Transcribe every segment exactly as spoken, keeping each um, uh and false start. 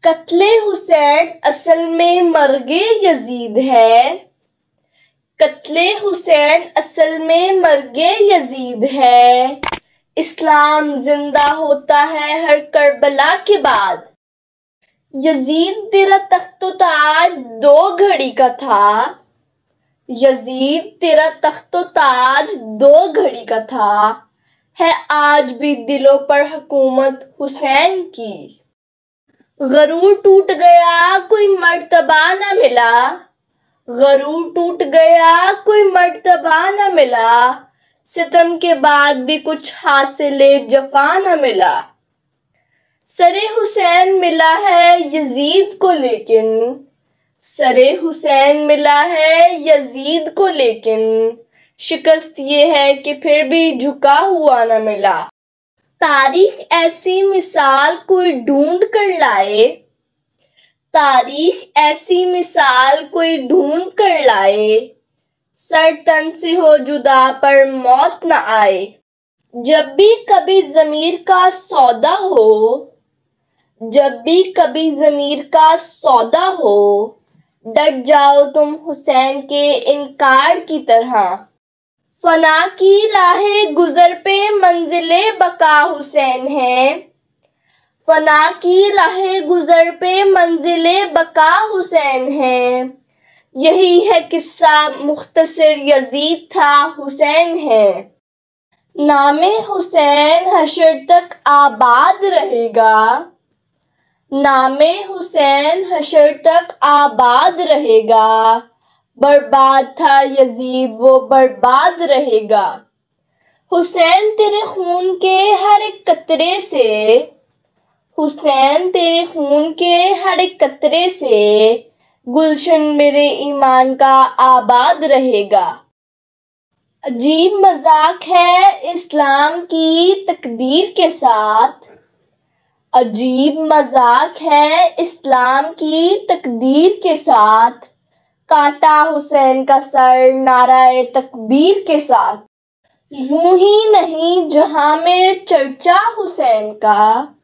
قتل حسین اصل میں مرگ یزید ہے۔ قتل حسین اصل میں مرگ یزید ہے۔ اسلام زندہ ہوتا ہے ہر کربلا کے بعد۔ یزید تیرا تخت و تاج دو گھڑی کا تھا۔ یزید تیرا تخت و تاج دو گھڑی کا تھا۔ ہے آج بھی دلوں پر حکومت حسین کی۔ غرور ٹوٹ گیا کوئی مرتبہ نہ ملا۔ غرور ٹوٹ گیا کوئی مرتبہ نہ ملا۔ ستم کے بعد بھی کچھ حاصل جفا نہ ملا۔ سر حسین ملا ہے یزید کو لیکن۔ سر حسین ملا ہے یزید کو لیکن۔ شکست یہ ہے کہ پھر بھی جھکا ہوا نہ ملا۔ تاریخ ایسی مثال کوئی ڈھونڈ کر لائے۔ تاریخ ایسی مثال کوئی ڈھونڈ کر لائے۔ سر تن سے ہو جدا پر موت نہ آئے۔ جب بھی کبھی ضمیر کا سودا ہو۔ جب بھی کبھی ضمیر کا سودا ہو۔ ڈٹ جاؤ تم حسین کے انکار کی طرح۔ فنا کی راہ گزر پہ منزل بقا حسین ہے۔ فنا کی راہ گزر پہ منزل بقا حسین ہے۔ یہی ہے قصہ مختصر یزید تھا حسین ہے۔ نام حسین حشر تک آباد رہے گا۔ نام حسین حشر تک آباد رہے گا۔ برباد تھا یزید وہ برباد رہے گا۔ حسین تیرے خون کے ہر ایک قطرے سے۔ حسین تیرے خون کے ہر ایک قطرے سے۔ گلشن میرے ایمان کا آباد رہے گا۔ عجیب مذاق ہے اسلام کی تقدیر کے ساتھ۔ عجیب مذاق ہے اسلام کی تقدیر کے ساتھ۔ کاٹا حسین کا سر نعرہ تکبیر کے ساتھ۔ یوں ہی نہیں جہاں میں چرچا حسین کا۔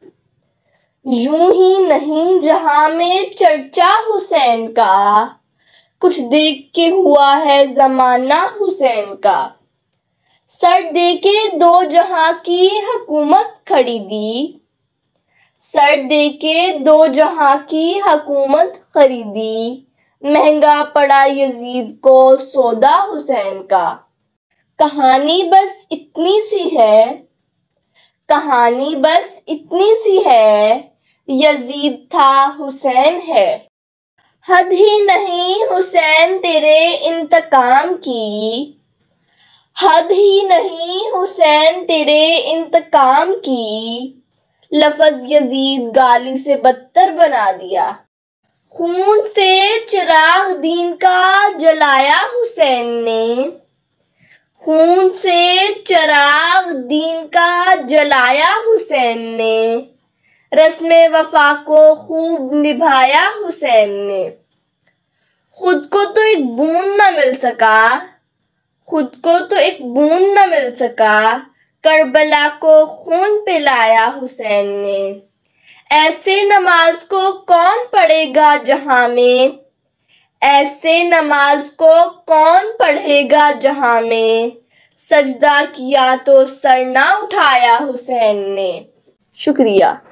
یوں ہی نہیں جہاں میں چرچا حسین کا۔ کچھ دیکھ کے ہوا ہے زمانہ حسین کا۔ سر دے کے دو جہاں کی حکومت خریدی۔ سر دے کے دو جہاں کی حکومت خریدی۔ مہنگا پڑا یزید کو سودا حسین کا۔ کہانی بس اتنی سی ہے۔ کہانی بس اتنی سی ہے۔ یزید تھا حسین ہے۔ حد ہی نہیں حسین تیرے انتقام کی۔ حد ہی نہیں حسین تیرے انتقام کی۔ لفظ یزید گالی سے بدتر بنا دیا۔ خون سے چراغ دین کا جلایا حسین نے۔ خون سے چراغ دین کا جلایا حسین نے۔ رسم وفا کو خوب نبھایا حسین نے۔ خود کو تو ایک بوند نہ مل سکا۔ خود کو تو ایک بوند نہ مل سکا۔ کربلا کو خون پلایا حسین نے۔ ایسے نماز کو کون پڑھے گا جہاں میں۔ ایسے نماز کو کون پڑھے گا جہاں میں۔ سجدہ کیا تو سر نہ اٹھایا حسین نے۔ شکریہ۔